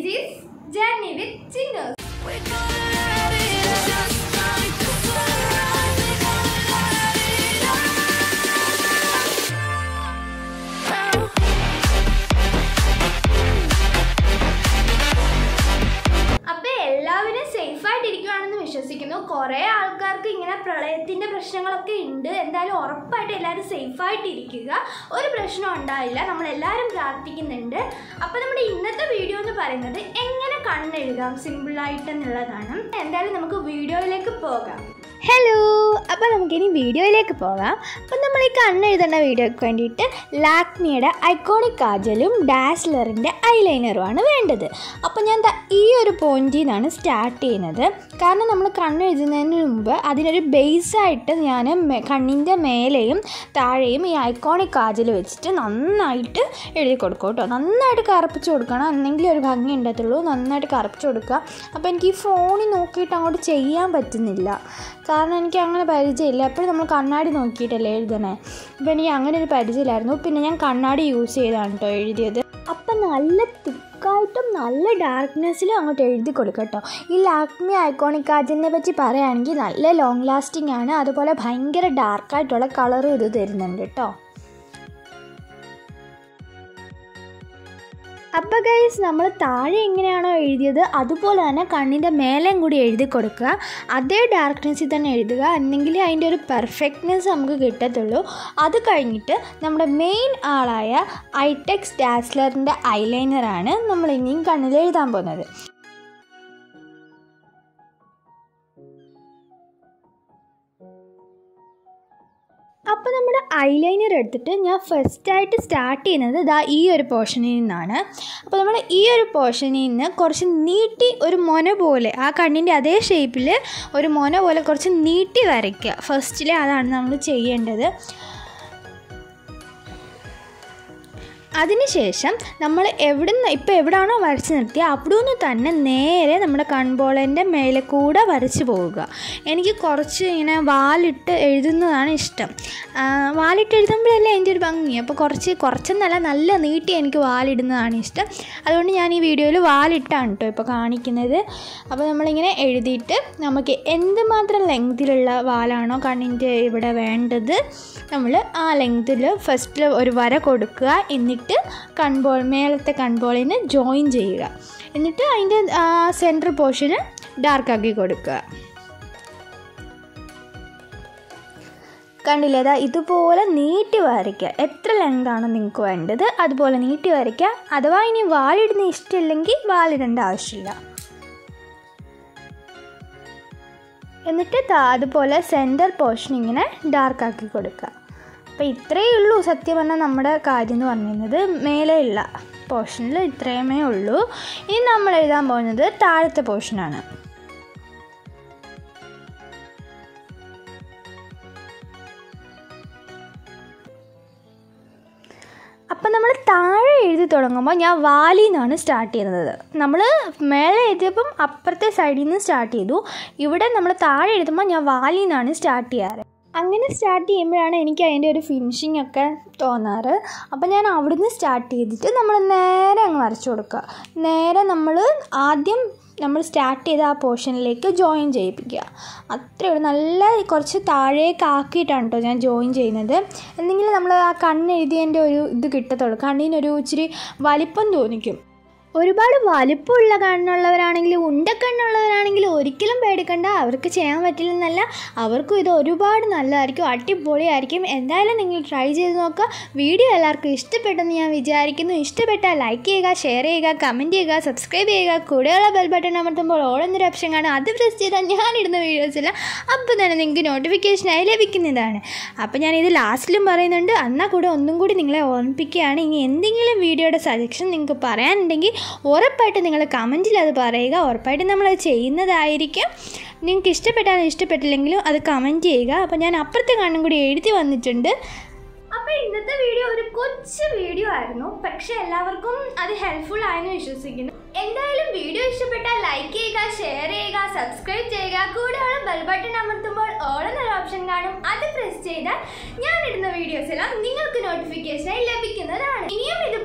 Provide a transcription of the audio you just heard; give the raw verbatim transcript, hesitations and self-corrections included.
is Journey with Singers. വിശ്വസിക്കുന്നു കുറേ ആൾക്കാർക്ക് ഇങ്ങനെ പ്രളയത്തിൻ്റെ പ്രശ്നങ്ങളൊക്കെ ഉണ്ട്. എന്തായാലും ഉറപ്പായിട്ട് എല്ലാവരും സേഫായിട്ട് ഇരിക്കുക, ഒരു പ്രശ്നം ഉണ്ടാവില്ല, നമ്മളെല്ലാവരും പ്രാർത്ഥിക്കുന്നുണ്ട്. അപ്പോൾ നമ്മുടെ ഇന്നത്തെ വീഡിയോ എന്ന് പറയുന്നത് എങ്ങനെ കണ്ണെഴുതാം സിമ്പിളായിട്ട് എന്നുള്ളതാണ്. എന്തായാലും നമുക്ക് വീഡിയോയിലേക്ക് പോകാം. ഹലോ, അപ്പോൾ നമുക്കിനി വീഡിയോയിലേക്ക് പോകാം. അപ്പം നമ്മൾ ഈ കണ്ണെഴുതേണ്ട വീഡിയോയ്ക്ക് വേണ്ടിയിട്ട് ലാക്മിയുടെ ഐക്കോണിക് കാജലും ഡാസ്ലറിൻ്റെ ഐലൈനറുമാണ് വേണ്ടത്. അപ്പോൾ ഞാൻ ഈ ഒരു പോയിന്റിൽ നിന്നാണ് സ്റ്റാർട്ട് ചെയ്യുന്നത്. കാരണം നമ്മൾ കണ്ണെഴുതുന്നതിന് മുമ്പ് അതിനൊരു ബേസായിട്ട് ഞാൻ കണ്ണിൻ്റെ മേലെയും താഴെയും ഈ ഐക്കോണിക് കാജൽ വെച്ചിട്ട് നന്നായിട്ട് എഴുതി കൊടുക്കും കേട്ടോ. നന്നായിട്ട് കറുപ്പിച്ച് കൊടുക്കണം, എന്നെങ്കിലും ഒരു ഭംഗി ഉണ്ടത്തുള്ളൂ. നന്നായിട്ട് കറുപ്പിച്ച് കൊടുക്കുക. അപ്പോൾ എനിക്ക് ഈ ഫോണിൽ നോക്കിയിട്ട് അങ്ങോട്ട് ചെയ്യാൻ പറ്റുന്നില്ല, കാരണം എനിക്ക് അങ്ങനെ പരിചയമില്ല. എപ്പോഴും നമ്മൾ കണ്ണാടി നോക്കിയിട്ടല്ലേ എഴുതണേ. അപ്പോൾ എനിക്ക് അങ്ങനെ ഒരു പരിചയമില്ലായിരുന്നു. പിന്നെ ഞാൻ കണ്ണാടി യൂസ് ചെയ്താണ് കേട്ടോ എഴുതിയത്. അപ്പം നല്ല തിക്കായിട്ടും നല്ല ഡാർക്ക്നെസ്സിലും അങ്ങോട്ട് എഴുതി കൊടുക്കുക കേട്ടോ. ഈ ലാക്മി ഐക്കോണിക് കാജലിനെ പറ്റി പറയുകയാണെങ്കിൽ നല്ല ലോങ് ലാസ്റ്റിംഗ് ആണ്. അതുപോലെ ഭയങ്കര ഡാർക്കായിട്ടുള്ള കളറും ഇത് തരുന്നുണ്ട് കേട്ടോ. അപ്പോൾ ഗൈസ്, നമ്മൾ താഴെ എങ്ങനെയാണോ എഴുതിയത് അതുപോലെ തന്നെ കണ്ണിൻ്റെ മേലെയും കൂടി എഴുതി കൊടുക്കുക. അതേ ഡാർക്ക്നെസ്സിൽ തന്നെ എഴുതുക, എന്നെങ്കിൽ അതിൻ്റെ ഒരു പെർഫെക്റ്റ്നെസ് നമുക്ക് കിട്ടത്തുള്ളൂ. അത് കഴിഞ്ഞിട്ട് നമ്മുടെ മെയിൻ ആളായ ഐടെക്സ് ഡാസ്ലറിൻ്റെ ഐലൈനറാണ് നമ്മൾ ഇനിയും കണ്ണിൽ എഴുതാൻ പോകുന്നത്. അപ്പോൾ നമ്മുടെ ഐലൈനർ എടുത്തിട്ട് ഞാൻ ഫസ്റ്റായിട്ട് സ്റ്റാർട്ട് ചെയ്യുന്നത് ഇതാ ഈ ഒരു പോർഷനിൽ നിന്നാണ്. അപ്പോൾ നമ്മൾ ഈ ഒരു പോർഷനിൽ നിന്ന് കുറച്ച് നീട്ടി ഒരു മൊന പോലെ ആ കണ്ണിൻ്റെ അതേ ഷേപ്പിൽ ഒരു മൊന പോലെ കുറച്ച് നീട്ടി വരയ്ക്കുക. ഫസ്റ്റിൽ അതാണ് നമ്മൾ ചെയ്യേണ്ടത്. അതിനുശേഷം നമ്മൾ എവിടെ നിന്ന് ഇപ്പോൾ എവിടെയാണോ വരച്ച് നിർത്തിയ അവിടെ നിന്ന് തന്നെ നേരെ നമ്മുടെ കൺപോളൻ്റെ മേലെ കൂടെ വരച്ച് പോവുക. എനിക്ക് കുറച്ച് ഇങ്ങനെ വാലിട്ട് എഴുതുന്നതാണ് ഇഷ്ടം. വാലിട്ട് എഴുതുമ്പോഴല്ലേ അതിൻ്റെ ഒരു ഭംഗി. അപ്പോൾ കുറച്ച് കുറച്ചെന്നല്ല നല്ല നീട്ടി എനിക്ക് വാലിടുന്നതാണ് ഇഷ്ടം. അതുകൊണ്ട് ഞാൻ ഈ വീഡിയോയിൽ വാലിട്ടാണ് കേട്ടോ ഇപ്പോൾ കാണിക്കുന്നത്. അപ്പോൾ നമ്മളിങ്ങനെ എഴുതിയിട്ട് നമുക്ക് എന്തുമാത്രം ലെങ്തിലുള്ള വാലാണോ കണ്ണിൻ്റെ ഇവിടെ വേണ്ടത് നമ്മൾ ആ ലെങ്തിൽ ഫസ്റ്റിൽ ഒരു വര കൊടുക്കുക. എന്നിട്ട് കൺബോൾ മേലത്തെ കൺബോളിന് ജോയിൻ ചെയ്യുക. എന്നിട്ട് അതിൻ്റെ സെൻറ്റർ പോർഷന് ഡാർക്കാക്കി കൊടുക്കുക. കണ്ടില്ലേ, അതാ ഇതുപോലെ നീട്ടി വരയ്ക്കുക. എത്ര ലെങ്താണോ നിങ്ങൾക്ക് വേണ്ടത് അതുപോലെ നീട്ടി വരയ്ക്കുക. അഥവാ ഇനി വാലിടുന്ന ഇഷ്ടമില്ലെങ്കിൽ വാലിടേണ്ട ആവശ്യമില്ല. എന്നിട്ട് അതുപോലെ സെൻറ്റർ പോർഷൻ ഇങ്ങനെ ഡാർക്കാക്കി കൊടുക്കുക. അപ്പോൾ ഇത്രയേ ഉള്ളൂ സത്യം പറഞ്ഞാൽ നമ്മുടെ കാര്യം എന്ന് പറയുന്നത്. മേലെയുള്ള പോർഷനിൽ ഇത്രയുമേ ഉള്ളൂ. ഇനി നമ്മൾ എഴുതാൻ പോകുന്നത് താഴത്തെ പോർഷനാണ്. അപ്പം നമ്മൾ താഴെ എഴുതി തുടങ്ങുമ്പോൾ ഞാൻ വാലിൽ നിന്നാണ് സ്റ്റാർട്ട് ചെയ്യുന്നത്. നമ്മൾ മേലെ എഴുതിയപ്പം അപ്പുറത്തെ സൈഡിൽ നിന്ന് സ്റ്റാർട്ട് ചെയ്തു. ഇവിടെ നമ്മൾ താഴെ എഴുതുമ്പോൾ ഞാൻ വാലിൽ നിന്നാണ് സ്റ്റാർട്ട് ചെയ്യാറ്. അങ്ങനെ സ്റ്റാർട്ട് ചെയ്യുമ്പോഴാണ് എനിക്ക് അതിൻ്റെ ഒരു ഫിനിഷിംഗ് ഒക്കെ തോന്നാറ്. അപ്പോൾ ഞാൻ അവിടുന്ന് സ്റ്റാർട്ട് ചെയ്തിട്ട് നമ്മൾ നേരെ അങ്ങ് വരച്ചു കൊടുക്കുക. നേരെ നമ്മൾ ആദ്യം നമ്മൾ സ്റ്റാർട്ട് ചെയ്ത ആ പോർഷനിലേക്ക് ജോയിൻ ചെയ്യിപ്പിക്കുക. അത്രയേ ഉള്ളൂ. നല്ല കുറച്ച് താഴേക്ക് ആക്കിയിട്ടാണ് കേട്ടോ ഞാൻ ജോയിൻ ചെയ്യുന്നത്. എന്തെങ്കിലും നമ്മൾ ആ കണ്ണെഴുതിയതിൻ്റെ ഒരു ഇത് കിട്ടത്തുള്ളൂ. കണ്ണിനൊരു ഇച്ചിരി വലിപ്പം തോന്നിക്കും. ഒരുപാട് വലിപ്പമുള്ള കണ്ണുള്ളവരാണെങ്കിലും ഉണ്ടക്കണ്ണുള്ളവരാണെങ്കിലും ഒരിക്കലും പേടിക്കണ്ട, അവർക്ക് ചെയ്യാൻ പറ്റില്ലെന്നല്ല. അവർക്കും ഇത് ഒരുപാട് നല്ലതായിരിക്കും, അടിപൊളിയായിരിക്കും. എന്തായാലും നിങ്ങൾ ട്രൈ ചെയ്ത് നോക്കുക. വീഡിയോ എല്ലാവർക്കും ഇഷ്ടപ്പെട്ടെന്ന് ഞാൻ വിചാരിക്കുന്നു. ഇഷ്ടപ്പെട്ടാൽ ലൈക്ക് ചെയ്യുക, ഷെയർ ചെയ്യുക, കമൻറ്റ് ചെയ്യുക, സബ്സ്ക്രൈബ് ചെയ്യുക. കൂടെയുള്ള ബെൽ ബട്ടൺ അമർത്തുമ്പോൾ ഓൾ എന്നൊരു ഓപ്ഷൻ കാണും. അത് പ്രസ് ചെയ്താൽ ഞാനിടുന്ന വീഡിയോസില്ല അപ്പോൾ തന്നെ നിങ്ങൾക്ക് നോട്ടിഫിക്കേഷനായി ലഭിക്കുന്നതാണ്. അപ്പോൾ ഞാനിത് ലാസ്റ്റിലും പറയുന്നുണ്ട്, എന്നാൽ കൂടെ ഒന്നും കൂടി നിങ്ങളെ ഓർമ്മിപ്പിക്കുകയാണ്. ഇനി എന്തെങ്കിലും വീഡിയോയുടെ സജഷൻ നിങ്ങൾക്ക് പറയാനുണ്ടെങ്കിൽ ഉറപ്പായിട്ട് നിങ്ങൾ കമൻറ്റിൽ അത് പറയുക. ഉറപ്പായിട്ട് നമ്മളത് ചെയ്യുന്നതായിരിക്കും. നിങ്ങൾക്ക് ഇഷ്ടപ്പെട്ടാലും ഇഷ്ടപ്പെട്ടില്ലെങ്കിലും അത് കമൻറ്റ് ചെയ്യുക. അപ്പോൾ ഞാൻ അപ്പുറത്തെ കണ്ണും കൂടി എഴുതി വന്നിട്ടുണ്ട്. അപ്പോൾ ഇന്നത്തെ വീഡിയോ ഒരു കൊച്ചു വീഡിയോ ആയിരുന്നു, പക്ഷെ എല്ലാവർക്കും അത് ഹെൽപ്ഫുൾ ആയെന്ന് വിശ്വസിക്കുന്നു. എന്തായാലും വീഡിയോ ഇഷ്ടപ്പെട്ടാൽ ലൈക്ക് ചെയ്യുക, ഷെയർ ചെയ്യുക, സബ്സ്ക്രൈബ് ചെയ്യുക. കൂടെയുള്ള ബെൽ ബട്ടൺ അമർത്തുമ്പോൾ ഓൾ എന്നൊരു ഓപ്ഷൻ കാണും. അത് പ്രസ് ചെയ്താൽ ഞാനിടുന്ന വീഡിയോസ് എല്ലാം നിങ്ങൾക്ക് നോട്ടിഫിക്കേഷനായി ലഭിക്കുന്നതാണ്. ഇനിയും ഇത്